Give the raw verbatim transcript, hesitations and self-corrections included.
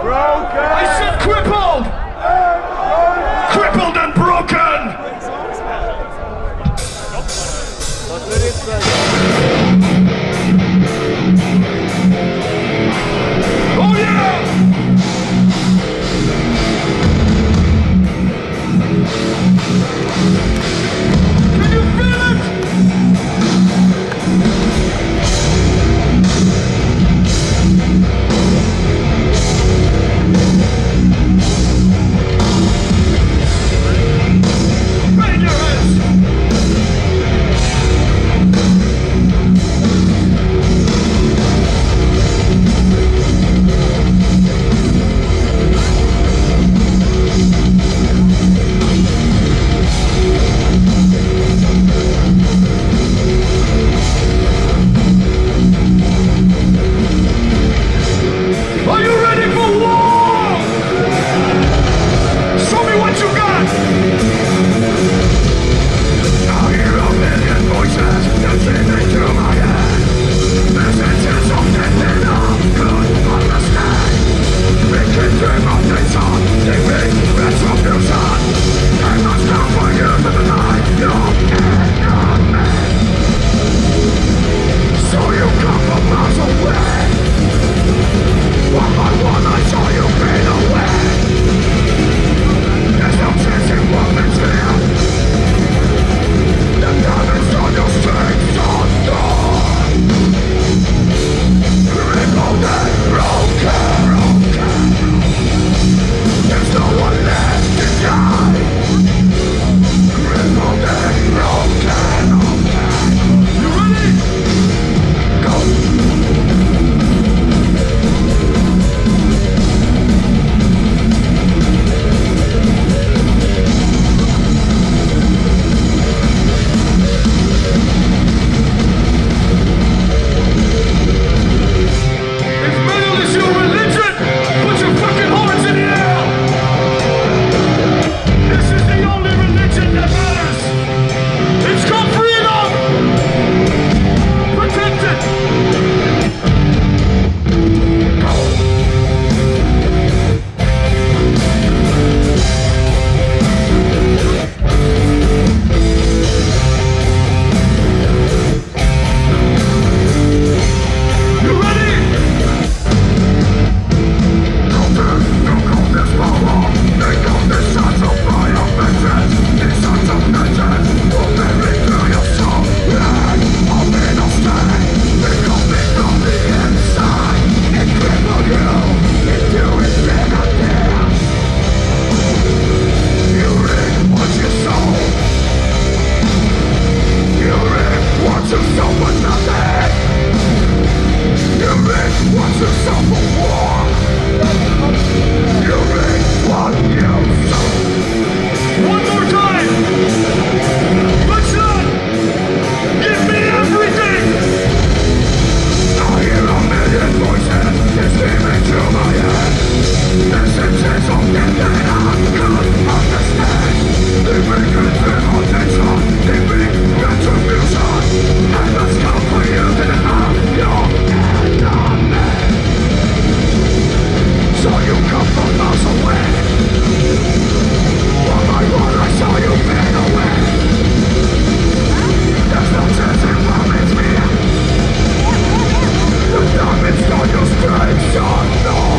I said crippled! Crippled and broken! Oh yeah! Can you feel it? Bang your heads! Are you ready for war? Show me what you got! I hear a million voices dancing into my head. Messages of death that I could understand. Making dream of nation, giving retribution. I must come for you to the night, you cannot man. So you come from miles away. One by one I saw you fade away. There's no chance in woman's hand. The diamonds on your strength are gone. Crippled and broken. There's no one left to die. Crippled and broken. You ready? Go! If metal is your religion, put your fucking hearts in the air! This is the only religion that matters! It's called freedom! Protect it! You ready? One more time! Let's not! Give me everything! I hear a million voices screaming through my head. Messages of death that I could understand. They make it revolution, they make retribution. I must come for you to the night, you cannot man. So you come from miles away. One by one I saw you fade away. There's no chance in woman's me. The diamonds on your strength are gone.